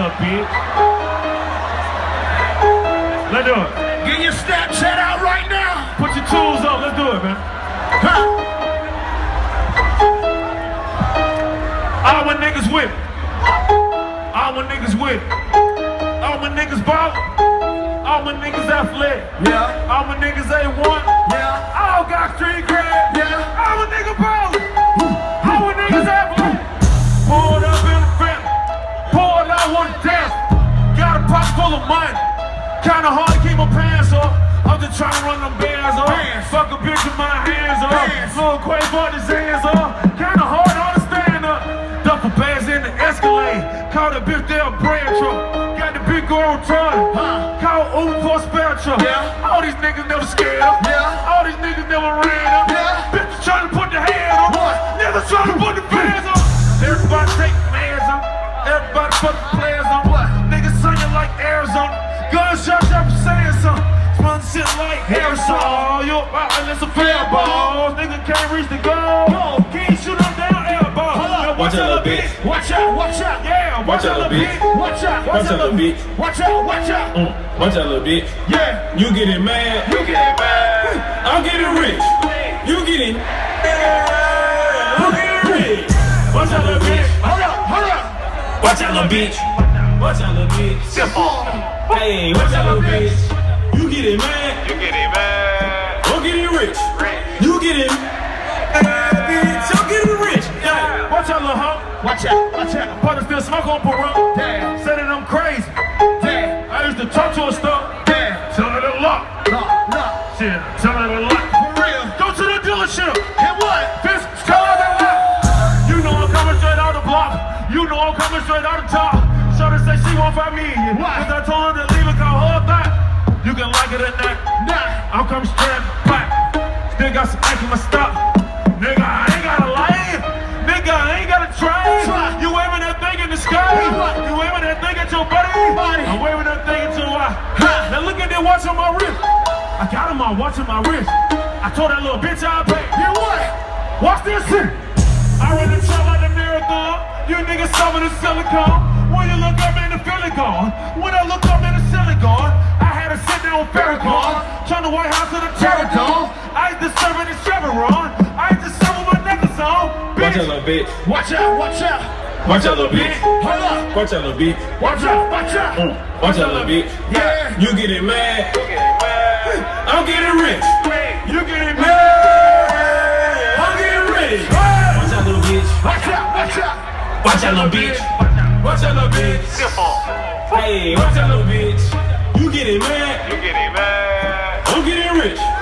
little bitch. Let's do it. Get your Snapchat out right now. Put your tools up. Let's do it, man. Huh. All my niggas with. All my niggas with. All my niggas ball. All my niggas athletic. Yeah. All my niggas A1. Yeah. All got street cred. Yeah. All my niggas ball. All my niggas athletic. Pulled up in the front. Pulled out one desk. Got a pocket full of money. Kinda hard to keep my pants up. I'm just trying to run them bands up. Fuck a bitch with my hands up. Little Quay bought his hands up. Kinda hard to understand up. Duffel bags in the Escalade. Call the bitch there a brand truck. Got the big girl retarded. Call Uber for a spare truck. All these niggas never scared up. All these niggas never ran up. Bitches trying to put the hand up. Niggas trying to put the bands up. Everybody take mans up. Everybody put the players on. Niggas singing like Arizona. Gunshots after saying something. Spun shit like aerosol. You out and it's a fair ball. Nigga can't reach the goal. Can't shoot them down air ball. Watch out, little bitch. Watch out, watch out. Yeah, watch out, little bitch. Watch out, watch out, little bitch. Watch out, watch out. Watch out, little bitch. Yeah, you getting mad. You getting mad. I'm getting rich. You getting I'm getting rich. Watch out, little bitch. Hold up, hold up. Watch out, little bitch. Watch out, little bitch. Simple. Hey, watch out, little bitch. You getting mad. You getting mad. I'm getting rich. You getting bitch. I'm getting rich. Yeah. Watch out, little hoe. Watch out, watch out. Partner still smoke on parole. Damn. Said that I'm crazy. Damn. I used to talk to a stuff. Damn. Tell her to lock. Lock. Shit, tell her to lock. For real. Go to the dealership. And what? Bitch, tell her to lock. You know I'm coming straight out the block. You know I'm coming straight out the top. Shorty say she won't find me. Why? Cause I told her to leave it, call her back. You can like it or not. Nah. I'm coming straight back. Still got some ink in my stock. Nigga, I ain't got a life. Nigga, I ain't got a train. You waving that thing in the sky. You waving that thing at your buddy. I'm waving that thing at your eye. Now look at that watch on my wrist. I got him on watching my wrist. I told that little bitch I'll pay. You what? Watch this shit. I run the trail like a marathon. You niggas some of the silicone. When you look up in the feeling gone. When I look up in the ceiling gone. I had to sit down with Farrakhan. Turn the White House to the Terror Dome. I used to serve in the Chevron. I used to serve with my necklace on. Watch out, little bitch. Watch out, watch out. Watch out, little bitch. Hold up. Watch out, little bitch. Watch out, watch out. Watch out, little bitch. Yeah. You getting mad. I'm getting rich. You getting mad. I'm getting rich. Watch out, little bitch. Watch out, watch out. Watch out, little bitch. Watch out, little bitch. Hey, watch out, little bitch. You getting mad. You getting mad. I'm getting rich.